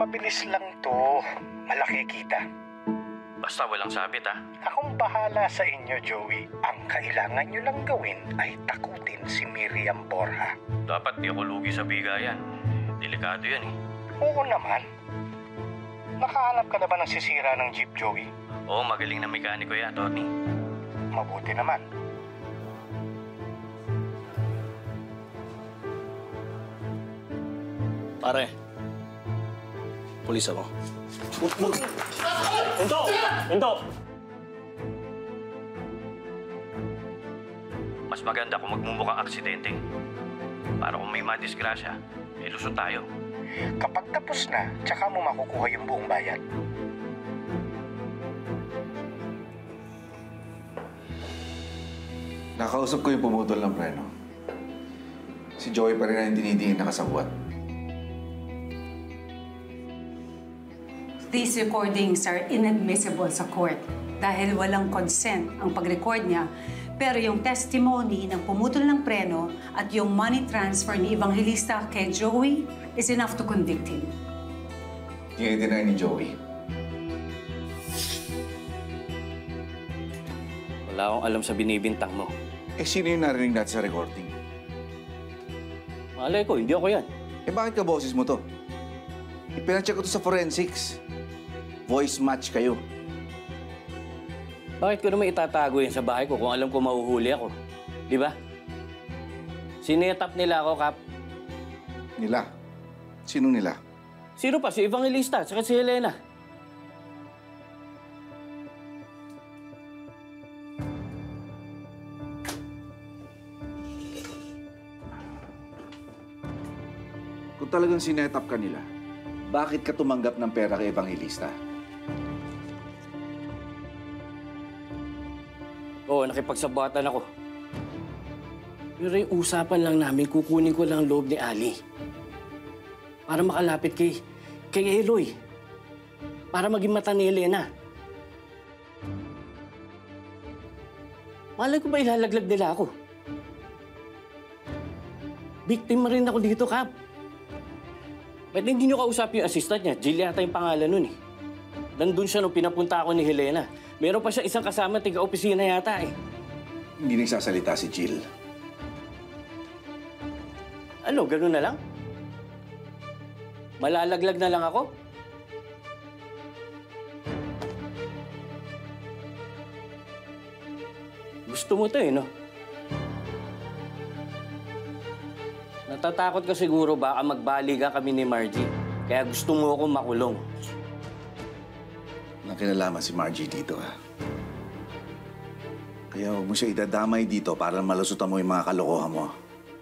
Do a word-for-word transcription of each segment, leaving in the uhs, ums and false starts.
mabilis lang to. Malaki kita. Basta walang sabit, ha? Akong bahala sa inyo, Joey. Ang kailangan nyo lang gawin ay takutin si Miriam Borja. Dapat di ako lugi sa bigayan. Delikado yan, eh. Oo naman. Nakahanap ka na ba ng sisira ng jeep, Joey? Oo, magaling na mekaniko yan, Tony. Mabuti naman. Pare, pulis ako. Hinto! Hinto! Mas maganda kung magmumukhang aksidente. Para kung may madisgrasya, eh lusot tayo. Kapag tapos na, tsaka mo makukuha yung buong bayan. Nakausap ko yung pumutol ng preno. Si Joey pa rin ang dinidingin na kasabwat. These recordings are inadmissible sa court dahil walang consent ang pag-record niya. Pero yung testimony ng pumutol ng preno at yung money transfer ni Evangelista kay Joey is enough to convict him. Dinidinay ni Joey. Wala akong alam sa binibintang mo. Eh, sino yung narinig natin sa recording? Malay ko, hindi ako yan. Eh, bakit ka boses mo to? Ipinacheck ko to sa forensics. Voice match kayo. Bakit ko naman itatago yan sa bahay ko kung alam ko mahuhuli ako? Di ba? Sinetap nila ako, Kap. Nila? Sino nila? Sino pa? Si Evangelista, saka si Helena. Kung talagang sinetap ka nila, bakit ka tumanggap ng pera kay Evangelista? Oo, nakipagsabatan ako. Pero yung usapan lang namin, kukunin ko lang ang loob ni Ali. Para makalapit kay, kay Eloy. Para maging mata ni Helena. Malay ko ba ilalaglag nila ako? Biktima rin ako dito, Kap. Ba't hindi niyo kausap yung assistant niya? Jill yata yung pangalan nun eh. Nandun siya nung pinapunta ako ni Helena. Meron pa siya isang kasama tiga-opisina yata eh. Hindi nagsasalita si Jill. Ano, ganun na lang? Malalaglag na lang ako? Gusto mo to eh, no? Natatakot ka siguro baka magbaliga kami ni Margie. Kaya gusto mo akong makulong. Nakinalaman si Margie dito, ha? Kaya huwag mo siya idadamay dito para malusutan mo yung mga kalokohan mo.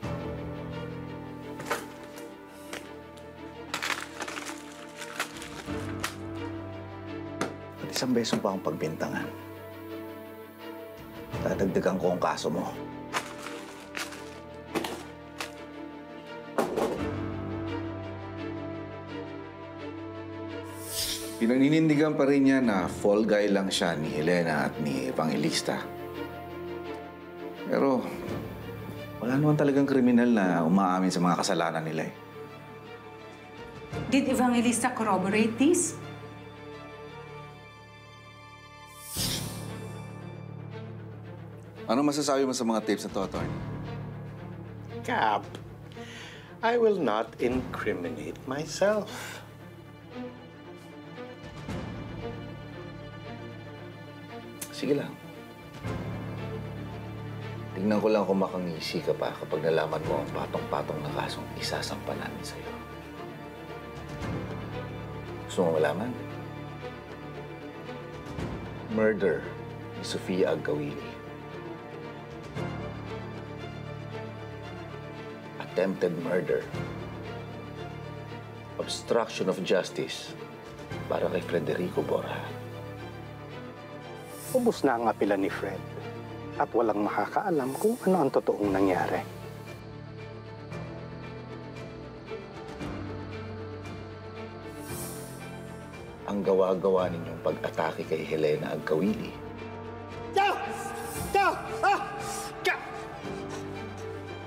At isang beso pa akong pagbintangan. Dadagdagan ko ang kaso mo. Pinaninindigan pa rin niya na fall guy lang siya ni Helena at ni Evangelista. Pero wala naman talagang kriminal na umaamin sa mga kasalanan nila eh. Did Evangelista corroborate this? Ano masasabi mo sa mga tapes na to, Atty? Cap, I will not incriminate myself. Sige lang. Tingnan ko lang kung makangisi ka pa kapag nalaman mo ang patong-patong na kasong isasampa namin sa'yo. Gusto mo malaman? Murder ni Sofia Agawili. Attempted murder. Obstruction of justice para kay Frederico Borja. Ubus na ang apela ni Fred at walang makakaalam kung ano ang totoong nangyari. Ang gawa-gawa ninyong pag-atake kay Helena Agawili. No! No! Ah!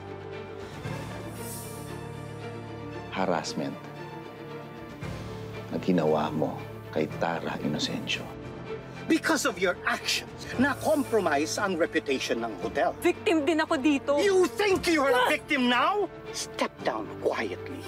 Harassment na ginawa mo kay Tara Inocencio? Because of your actions, na-compromise ang reputation ng hotel. Victim din ako dito. You think you're a victim now? Step down quietly.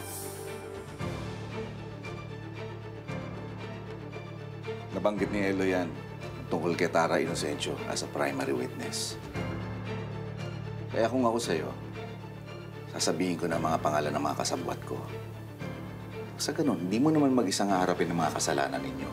Nabanggit ni Elo yan tungkol kay Tara Inocencio as a primary witness. Kaya kung ako sa'yo, sasabihin ko na mga pangalan ng mga kasabwat ko. Sa ganun, hindi mo naman mag-isang haharapin ng mga kasalanan ninyo.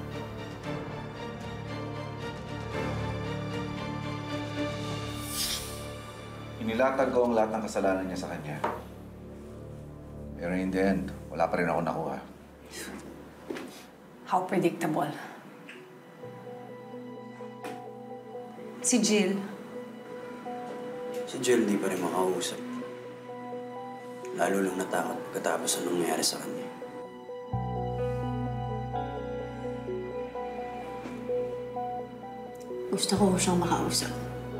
Inilatag ko ang lahat ng kasalanan niya sa kanya. Pero in the end, wala pa rin ako nakuha. How predictable. Si Jill, Si Jill di pa rin makausap. Lalo lang natakot pagkatapos anong nangyari sa kanya. Gusto ko siyang makausap.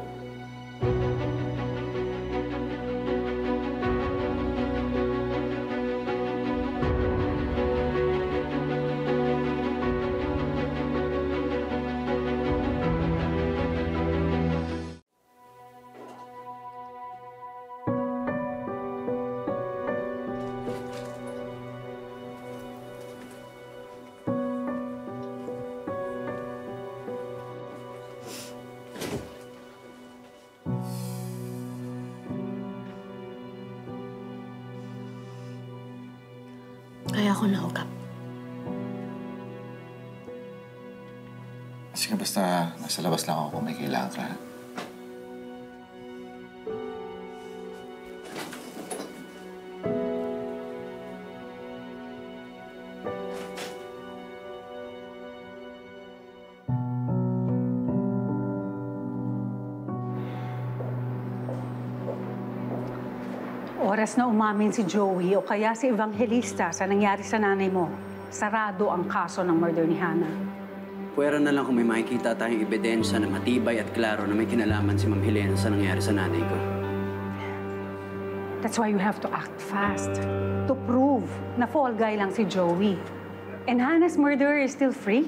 Kaya ako naugap. Sige, basta nasa labas lang ako kung may kailangan ka. oras na umamin si Joey o kaya si Evangelista sa nangyari sa nanay mo, sarado ang kaso ng murder ni Hannah. Pwera na lang kung may makikita tayong ebidensya na matibay at klaro na may kinalaman si Ma'am Helena sa nangyari sa nanay ko. That's why you have to act fast. To prove na fall guy lang si Joey. And Hannah's murderer is still free.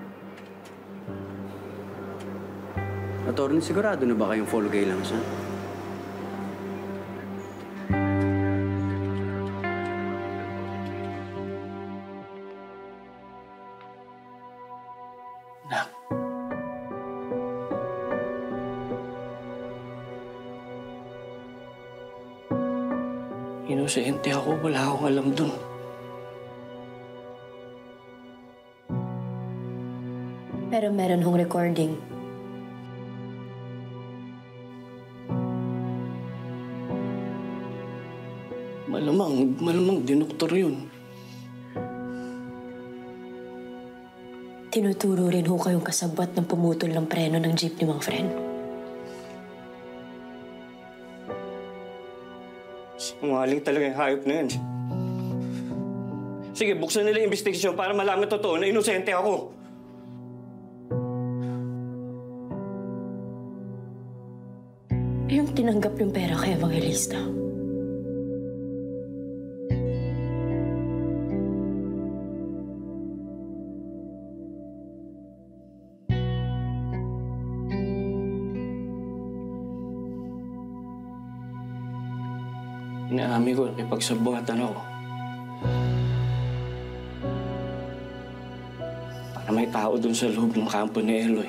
Attorney, sigurado na ba kayong fall guy lang siya? Nak. Inosente ako. Wala akong alam dun. Pero meron hong recording. Malamang, malamang dinoktor yun. Tinuturo rin ho kayong kasabwat ng pumutol ng preno ng jeep ni Mang Fren. Sinungaling talaga yung hayop na yan. Sige, buksan nila yung investigasyon para malaman totoo na inosente ako. Yung tinanggap yung pera kay Evangelista. Inaami ko, ipagsabuhatan ako. Para may tao dun sa loob ng kampo ni Eloy.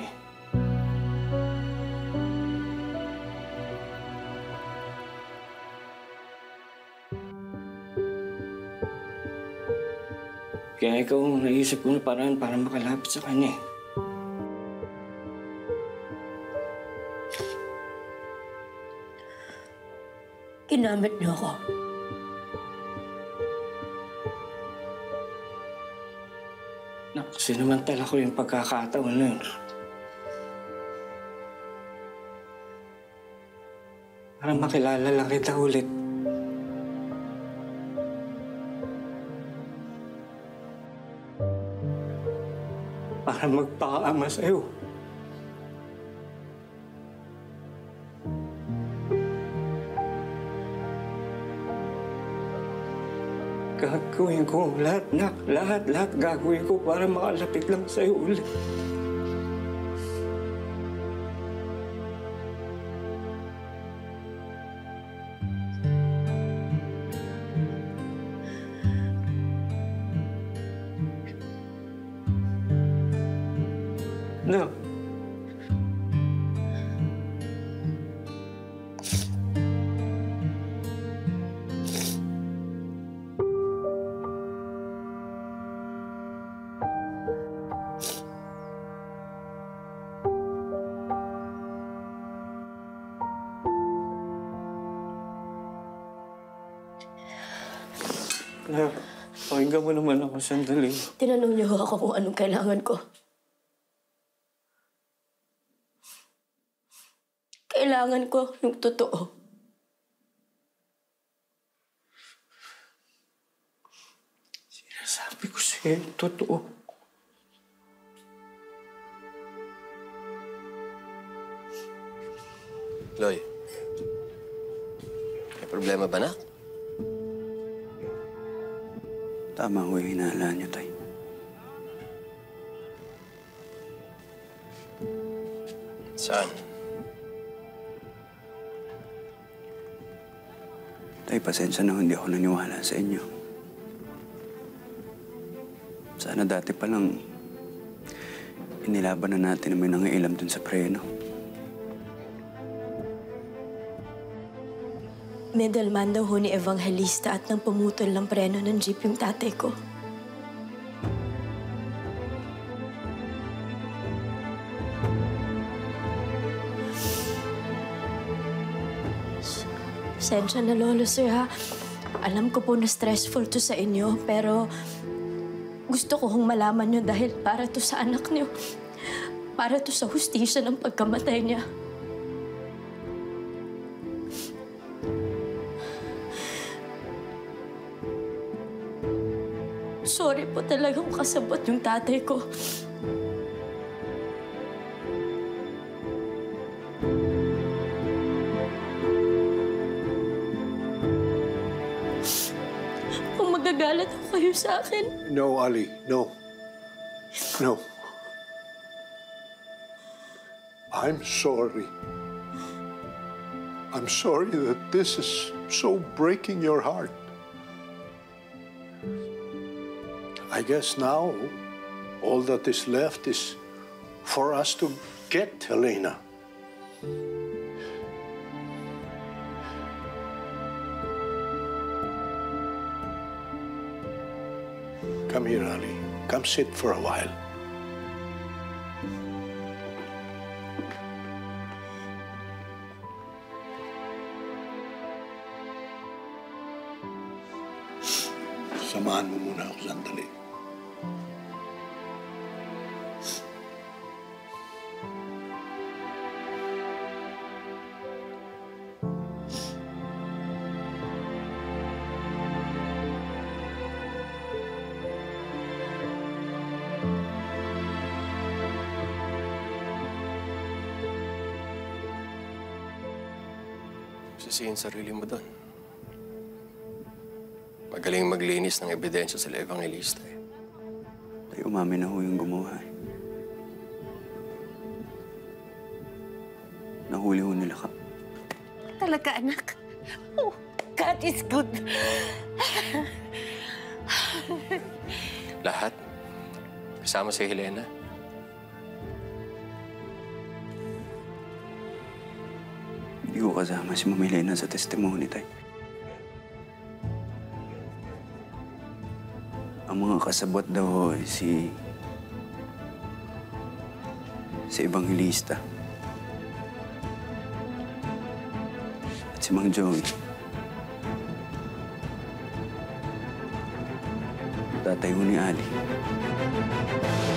Kaya ikaw, naisip ko na paraan para makalapit sa kanya eh. Ginamit niyo ako. Nak, sinamantala ko yung pagkakataon na yun. Para makilala lang kita ulit. Para magpakaama sa'yo. Gagawin ko lahat, nak. Lahat, lahat gagawin ko para makalapit lang sa'yo ulit. Nak. Nak, pakinggan mo naman ako sandali. Tinanong niyo ako kung anong kailangan ko. Kailangan ko yung totoo. Sinasabi ko sa'yo yung totoo. Loy, may problema ba, nak? Tama ko yung hinahala niyo, Tay. Saan? Tay, pasensya na hindi ako naniwala sa inyo. Sana dati pa lang inilaban na natin na may nangailam dun sa preno. Medalman daw ho ni Evangelista at nang pumutol ng preno ng jeep yung tatay ko. Pasensya na, Lolo, sir, ha? Alam ko po na stressful to sa inyo, pero gusto ko hong malaman nyo dahil para to sa anak niyo. Para to sa hustisya ng pagkamatay niya. Sorry po talagang kasabot yung tatay ko. Kung magagalat ako kayo sa akin. No, Ali. No. No. I'm sorry. I'm sorry that this is so breaking your heart. I guess now all that is left is for us to get Helena. Come here, Ali. Come sit for a while. Samahan mo muna ako sandali. Sisihin sarili mo doon. Magaling maglinis ng ebidensya sa Evangelista eh. Tay, umamin na ho yung gumawa eh. Nahuli ho nila ka. Talaga, anak. Oh, God is good. Lahat. Kasama si Helena. Hindi ko kasama si Ma'am Helena sa testimony, Tay. Ang mga kasabot daw ho ay si... si Evangelista. At si Mang Joey. Tatay ho ni Ali.